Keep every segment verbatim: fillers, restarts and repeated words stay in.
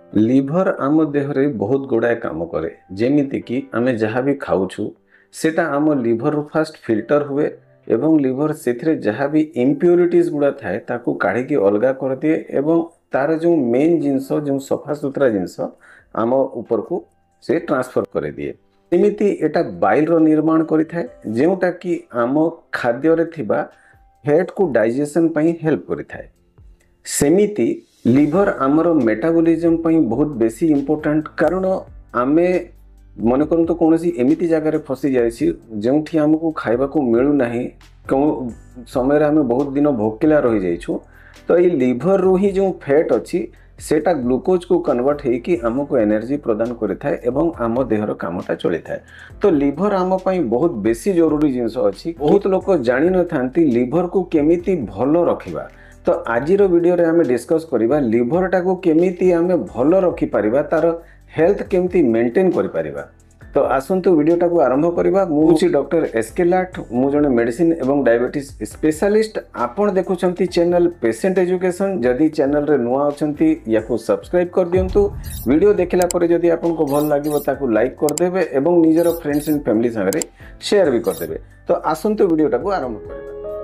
Liver आम देहरे बहुत गुड़ाए काम करे जेमिति कि आमे जहाँ भी खाऊछु सेटा आम लिभर रु फास्ट फिल्टर हुए एवं लिभर से जहाँ भी इम्प्योरिटीज गुड़ा थाए ताकू काढ़ी अलगा कर दिए एवं तार जो मेन जिनस जो सफा सुतरा जिनस आम ऊपर को से ट्रांसफर कर दिए। सेमिति एटा बाइल रो निर्माण करिथाए जेउटा कि आम खाद्य रे थिबा फैट को डाइजेशन पई हेल्प करिथाए। सेमिति लिभर आमर मेटाबॉलिज्म पई बहुत बेसी इंपोर्टेंट कारण आमे मन करंतु कोनोसी एमिति जगह रे फसी जायछि जेउठी हमकु खाइबा को मिलु नाही को समय रे हमें बहुत दिन भोकिला रहि जाइछु तो ये लिभर रो ही जो फैट अछि सेटा ग्लूकोज को कन्वर्ट हे कि हमको एनर्जी प्रदान करिथाए एवं आम देहर कामटा चलिथाए। तो लिभर आम पई बहुत बेसी जरूरी जिंस अछि। बहुत लोक जानि न थांती लिभर को केमिति भलो रखिबा। तो आज वीडियो रे हमें डिस्कस करिबा लिभर टा को केमिति हमें भलो रखि परिबा तार हेल्थ केमिति मेंटेन करि परिबा। तो आसंतु वीडियो टा को आरंभ करिबा। मु छी डॉक्टर एसके लाट, मु जने मेडिसिन एवं डायबिटीज स्पेशलिस्ट। आपण देखुछंती चैनल पेशेंट एजुकेशन। जदि चैनल रे नुआ अछंती याको सब्सक्राइब कर दियंतु। वीडियो देखला परे जदि आपन को भल लागिवो ताकू लाइक कर देबे एवं निजर फ्रेंड्स एंड फैमिली संगे शेयर भी कर देबे। तो आसंतु वीडियो टा को आरंभ करिबा।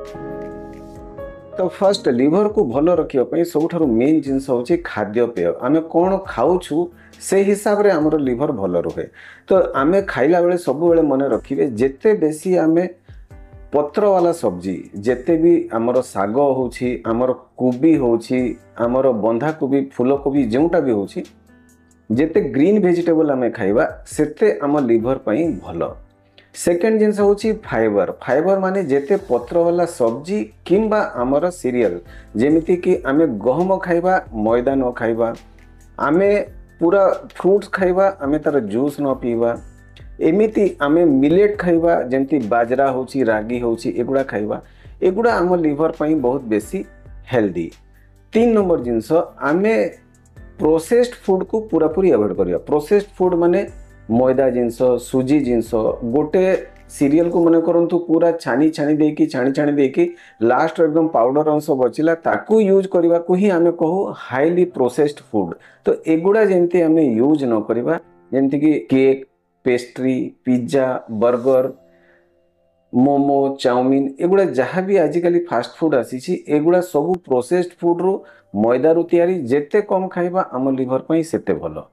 तो फर्स्ट लिभर को भलो रखिया सबुठारु मेन जिनस होची खाद्य पेय। आमे कोन खाऊछु से हिसाब रे हमर लिभर भलो रहे। तो आमे खाइला बेले सब बेले मन रखिबे जेते बेसी आमे पत्र वाला सब्जी जेते भी हमर साग होची हमर कोबी होची हमर बंधा कोबी फूल कोबी जेउटा भी होची जेते ग्रीन वेजिटेबल आमे खाइबा सेते हमर लिभर पई भलो। सेकेंड जिनस होची फाइबर। फाइबर माने जेते पत्र वाला सब्जी किंबा आमर सीरियल जेमिति कि आमे गहम खाइबा मैदा न खाइबा, आमे पूरा फ्रूट्स खाइबा आमे तार जूस न पीबा, एमिति आमे मिलेट खाइबा जेमिति बाजरा होची रागी होची एगुड़ा खाइबा एगुड़ा आम लिभर पई बहुत बेसी हेल्दी। तीन नंबर जिनस आमे प्रोसेस्ड फूड को पूरा पूरी अवॉइड करिया। प्रोसेस्ड फूड माने मैदा जिनस सुजी जिनस गोटे सीरियल को मन करंतु पूरा छानी छानी देकी छानी छानी देकी लास्ट एकदम पाउडर अंश बचिला ताकू यूज करबा को ही आमे कहू हाईली प्रोसेस्ड फूड। तो एगुड़ा जेंति आमे यूज न करबा जेंति कि cake pastry pizza burger momo chow mein एगुड़ा जहाँ भी आजिकली फास्ट फूड आसी एगुड़ा सब प्रोसेस्ड फूड रु मैदा रु तैयारी जेते कम खाइबा आम लिभर पई सेते भलो।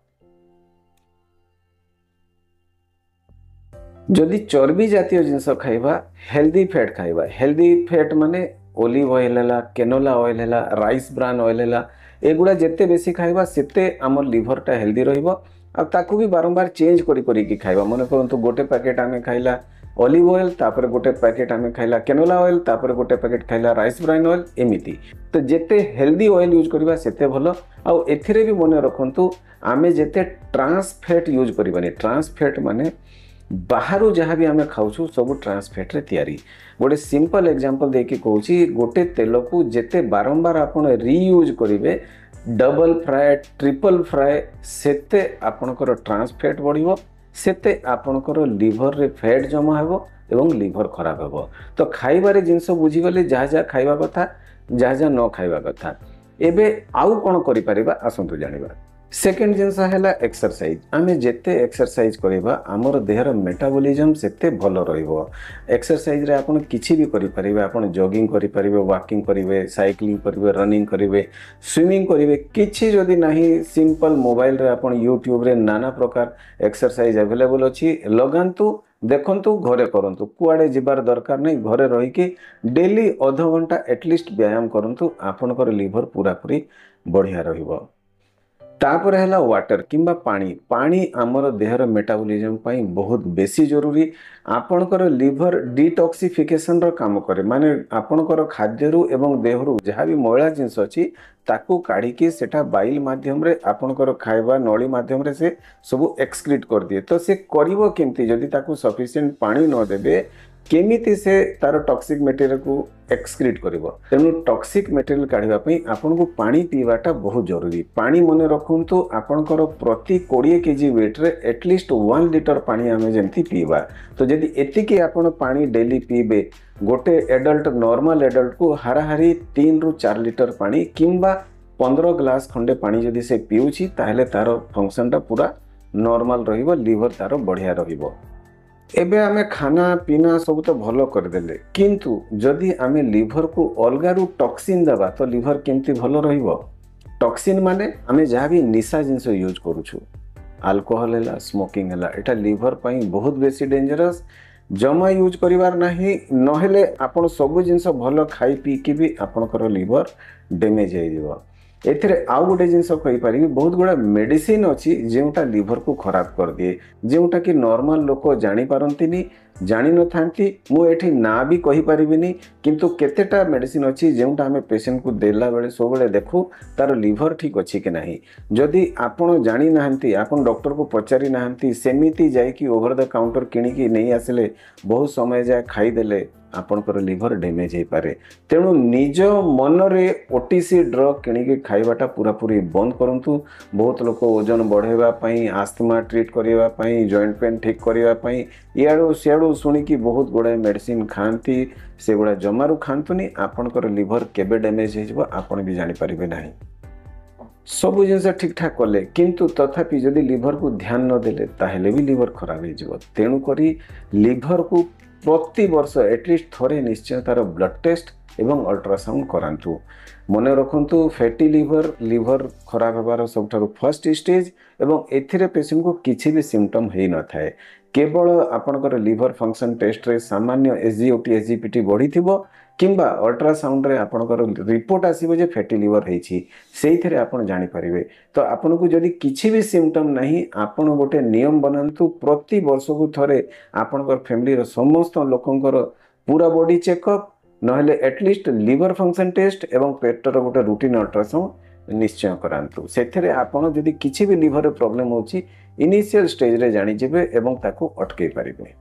जदि चर्बी जातीय जिनस खाइबा हेल्दी फैट खाइबा। हेल्दी फैट माने ओलिव ऑयल हैला केनोला ऑयल हैला राइस ब्रान ऑयल हैला एगुड़ा जेते बेसी खाइबा सेते हमर लिभर टा हेल्दी रहइबो। आ ताकू भी बारंबार चेंज करी करी की खाइबा। मन करंतु गोटे पैकेट आमे खाइला ओलिव ऑयल तापर गोटे पैकेट आमे खाइला केनोला ऑयल तापर गोटे पैकेट खाइला राइस ब्रान ऑयल एमिति। तो जेते हेल्दी ऑयल यूज करबा सेते भलो। आ एथिरे भी मन रखंतु आमे जेते ट्रांस फैट यूज करबानी। ट्रांस फैट माने बाहर जहाँ भी आमे खाऊछु सब ट्रांस फैट रे तैयारी। गोटे सिंपल एग्जांपल देकी कहूची गोटे तेल को जेते बारंबार आपण रीयूज करिवे डबल फ्राए ट्रिपल फ्राए सेते आपणकर ट्रांस फैट बढ़िबो सेते आपणकर लिभर रे फैट जमा हेबो एवं लिभर खराब हेबो। तो खाइबारे जिंस बुझी गले जहाँ जहाँ खाइबा कथा जहाँ जहाँ न खाइबा कथा। एबे आउ कोन करि परिबा आसंतु जानिबा। सेकेंड जिनस हैला एक्सरसाइज। आमे जेते एक्सरसाइज करिबा हमर देहर मेटाबॉलिज्म सेते भलो रहिबो। एक्सरसाइज रे आपण किछि भी करि परिबे। आपण जॉगिंग करि परिबे वॉकिंग करिवे साइक्लिंग करिवे रनिंग करिवे स्विमिंग करिवे किछि जदि नाही सिंपल मोबाइल रे आपण यूट्यूब रे नाना प्रकार एक्सरसाइज अवेलेबल अछि लगांतु देखंतु घरे करंतु कुआडे जिबार दरकार नै घरे रहि कि डेली आधा घंटा एटलीस्ट व्यायाम करंतु आपनकर लिभर पूरा पूरी बढ़िया रहिबो। तापर हैला वाटर किंबा पानी। पानी आमर देहर मेटाबॉलिज्म पई बहुत बेसी जरूरी। आपनकर लिभर डिटॉक्सिफिकेशन रो काम करे माने आपनकर खाद्यरु एवं देहरु जहाँ भी मैला जिंस अछि ताकू काढ़ी के सेटा बाइल माध्यम रे आपनकर खाइबा नळी माध्यम रे से सब एक्सक्रीट कर दिए। तो से करिवो केमती जदि ताकू सफिशिएंट पानी न देबे केमिति से तार टॉक्सिक मटेरियल को एक्सक्रीट करिवो। तेनु टॉक्सिक मटेरियल काढिबा पई आपन को पानी पीवाटा बहुत जरूरी। पानी मने रखुंतु आपनकर प्रति बीस केजी वेट रे एटलीस्ट वन लीटर पानी आमे जेमती पीवा। तो जदि एतिकी आपन पानी डेली पीबे गोटे एडल्ट नॉर्मल एडल्ट को हाराहारी तीन रु चार लीटर पानी किंबा पंद्रह ग्लास खंडे पानी जदि से पिउछि ताहेले तार फंक्शनटा पूरा नॉर्मल रहिबो लिवर तार बढ़िया रहिबो। एबे आमे खाना पीना सब तो भलो कर देले किंतु जदि आमे लिवर को अलगा रु टॉक्सिन दबा तो लिवर केमती भलो रहिबो। टॉक्सिन माने आमे जहाँ भी निशा जिनस यूज करूछु अल्कोहल है स्मोकिंग है एटा लिवर पई बहुत बेसी डेंजरस जमा यूज करिवार नाही नहेले आपण सब जिनस भलो खाई पी की भी आपनकर लिवर डैमेज हो जिवो। एथिरे आउ गोटे जिनस कहि पारि बहुत गुड़ा मेडिसिन अछि जेउटा लिवर को खराब कर दिए जेउटा कि नॉर्मल लोक जानि पारंतिनी जानि न थांती मु एठी ना भी कहि परिबिनी किंतु केतेटा मेडिसिन अछि जेउटा हमें पेशेंट को देला बेले सब बेले देखु तार लिवर ठीक अछि कि नाही। जदि आपण जानि नाहंती आपण डॉक्टर को पचारि नाहंती सेमिति जाय कि ओवर द काउंटर किनी कि नहीं आसिले बहुत समय जाय खाई देले आपनकर लिवर डैमेज हो पारे। तेणु निज मन रे ओटीसी ड्रग किनिके खाइबाटा पूरा पूरी बंद करंतु। बहुत लोक ओजन बढ़ेबा पई आस्थमा ट्रीट करिबा पई जॉइंट पेन ठीक करिबा पई इयाडो सियाडो सुनी कि बहुत गुडा मेडिसिन खांती से गुडा जमारू खांतुनी आपनकर लिवर केबे डैमेज हो जिवो आपण भी जानि परिबे नाही। सब जिनस ठीक ठाक कले किंतु तथापि जदि लिवर को ध्यान न देले ताहेले भी लिवर खराब हो जिवो। तेणु करी लिवर को प्रति वर्ष एटलिस्ट थोड़े निश्चय तार ब्लड टेस्ट एवं अल्ट्रासाउंड करांतु। मन रखंतु फैटी लिवर लिवर खराब होबार सबठारु फर्स्ट स्टेज एवं एथिरे पेशेंट को किछि भी सिम्पटम हेई न थाए केवल आपनकर लिवर फंक्शन टेस्ट रे सामान्य एसजीओटी एसजीपीटी बढ़ी थिबो किंबा अल्ट्रासाउंड रे आपनकर रिपोर्ट आसीबो जे फैटी लिवर हेछि सेइथिरे आपण जानि परिबे। तो आपन को जदि किछि भी सिम्पटम नहीं आपण गोटे नियम बनांतु प्रति वर्ष को थरे आपनकर फैमिली रो समस्त लोकंकर पूरा बॉडी चेकअप नहले एटलिस्ट लिवर फंक्शन टेस्ट एवं पेटर गोटे रूटीन अल्ट्रासाउंड निश्चय करांतु। सेथिरे आपण जदि किछि भी लिवर प्रॉब्लम होछि इनिशियल स्टेज रे जानि जेबे एवं ताकू अटकै परिबे।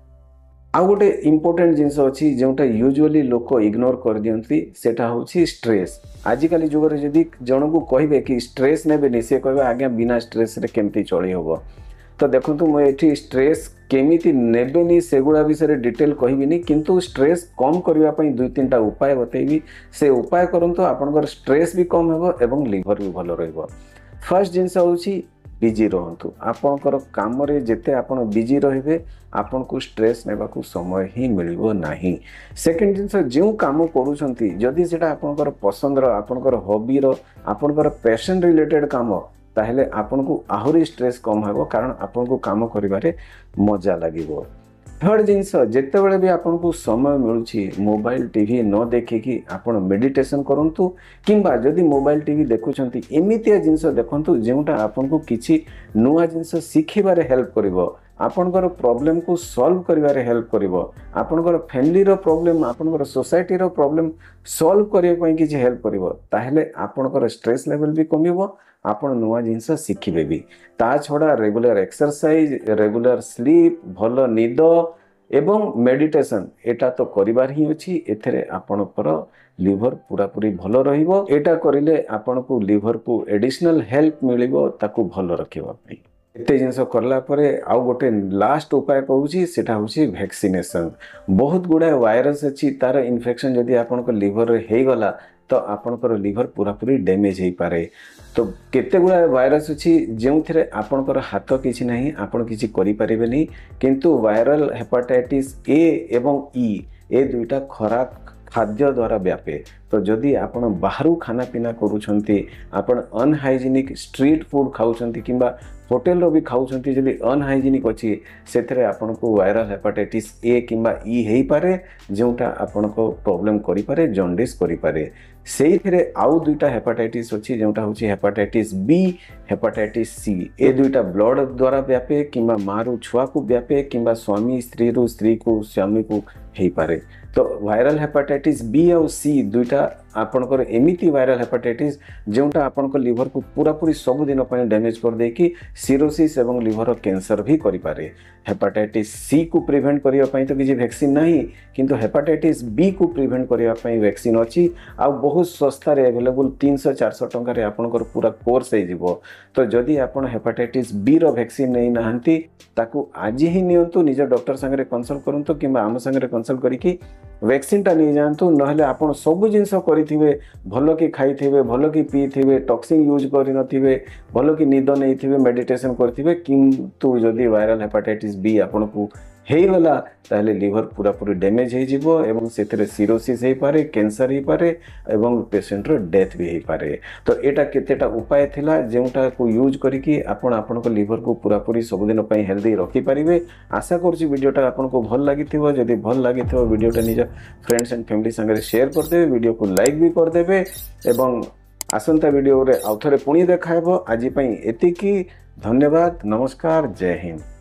आ गोटे इम्पोर्टेंट जिनस अच्छी जोटा यूजुअली लोक इग्नोर कर दियंती सेटा होछि स्ट्रेस। आजिकाली जुगर जदि जन को कहिबे कि स्ट्रेस नेबेनी से कहबे आज्ञा बिना स्ट्रेस रे केमती चली होबो। तो देखंतु मु एठी स्ट्रेस केमिति नेबेनी सेगुड़ा विषय डिटेल कहबिनी किंतु स्ट्रेस कम करबा पई दुई तीनटा उपाय बतैबी से उपाय करंतु आपनकर स्ट्रेस भी कम हेबो एवं लिवर भी भलो रहइबो। फर्स्ट जिनस होछि बिजी रहंतु आपनकर काम रे जेते आपण बिजी रहिबे आपन को स्ट्रेस नेबा को समय ही मिलिबो नाही। सेकंड जिनस जो काम करूछंती जदि सेटा आपनकर पसंद रो आपनकर हॉबी रो आपनकर पैशन रिलेटेड काम ताहेले आपन को आहुरी स्ट्रेस कम हेबो कारण आपन को काम करिबारे मजा लागिबो। थर्ड जिनस जेते बेले भी आपन को समय मिलुछि मोबाइल टीवी न देखिकी आपण मेडिटेशन करंतु किंबा जदि मोबाइल टीवी देखुछंती एमितिया जिनस देखंतु जेउटा आपन को किछि नुवा जिनस सिखिबारे हेल्प करिवो आपनकर प्रॉब्लम को सॉल्व करिबारे हेल्प करिवो आपनकर फैमिली रो प्रॉब्लम आपनकर सोसाइटी रो प्रॉब्लम सॉल्व करियो पई किछि हेल्प करिवो ताहेले आपनकर स्ट्रेस लेवल भी कमिवो आपण नुवा जिनस सिखिबे भी। ता छडा रेगुलर एक्सरसाइज रेगुलर स्लीप भलो निद एवं मेडिटेशन एटा तो करिबार ही अछि एथरे आपनकर लिवर पूरा पूरी भलो रहिबो। एटा करिले आपन को लिवर को एडिशनल हेल्प मिलिबो ताकू भलो रखिबा पई। एते जिनस करला परे आउ गोटे लास्ट उपाय कहूछि सेटा होछि वैक्सीनेशन। बहुत गुडा वायरस अछि तार इन्फेक्शन जदि आपनकर लिवर रे हेई गला तो आपनकर लिवर पूरा पूरी डैमेज हेई पारे। तो केते गुडा वायरस अछि जेउथिरे आपनकर हाथ किछि नाही आपण किछि करि परिबेनी किंतु वायरल हेपाटाइटिस ए एवं ई ए दुईटा खराब खाद्य द्वारा व्यापे। तो जदि आपण बाहरु खाना पीना करूछंती आपण अनहाइजीनिक स्ट्रीट फूड खाउछंती किंबा होटेल रो भी खाउछंती जदि अनहाइजीनिक अछि सेथरे आपण को वायरल हेपाटाइटिस ए किंबा ई हेई पारे जोटा आपण को प्रॉब्लम करि पारे जॉन्डिस करि पारे। सेइथिरे आउ दुईटा हेपाटाइटिस अछि जोटा होछि हेपाटाइटिस बी हेपाटाइटिस सी ए दुईटा ब्लड द्वारा व्यापे किंबा मारू छुआ को व्यापे किंबा स्वामी स्त्री रो स्त्री को स्वामी को हेई पारे। तो वायरल हेपाटाइटिस बी और सी दुईटा आपनकर एमिति वायरल हेपाटाइटिस जोटा आपनकर लिवर को पूरा पूरी सब दिन पय डैमेज कर दे कि सिरोसिस एवं लिवर कैंसर भी करि पारे। हेपाटाइटिस सी को प्रिवेंट करिया पय तो किछि वैक्सीन नाही किंतु हेपाटाइटिस बी को प्रिवेंट करिया पय वैक्सीन अछि आ बहुत सस्ता रे अवेलेबल तीन सौ चार सौ टंका रे आपनकर पूरा कोर्स हे जिवो। तो जदि आपण हेपाटाइटिस बी रो वैक्सीन नै नाहंती ताकू आज ही नियंतु निज डॉक्टर संगे कंसल्ट करंतु किंबा आम संगे कंसल्ट करिकि वैक्सीन टा नहीं जातु ना आपन सब जिनस करेंगे भल कि खाई भल कि पीथे टॉक्सिन यूज कर भल कि निद नहीं मेडिटेशन करेंगे किंतु जदि वायरल हेपाटाइटिस बी आपन को हेगला ताले लिवर पूरा पूरी डैमेज हो जिवो एवं से सीरोसिस हो पारे कैंसर हो पारे एवं पेशेंट रो डेथ भी हो पारे। तो एटा केतेटा उपाय थिला जेउटा को यूज करिकी आपण आपण को लिवर को पूरा पूरी सब दिन पई हेल्दी रखी पारिबे। आशा करछि वीडियोटा आपण को भल लागिथिबो। जदि भल लागिथिबो वीडियोटा निज फ्रेंड्स एंड फैमिली संगे शेयर कर देबे, वीडियो को लाइक भी कर देबे एवं आसंता वीडियो रे आउथरे पुणी देखाइबो। आज पई एतिकी धन्यवाद। नमस्कार, जय हिंद।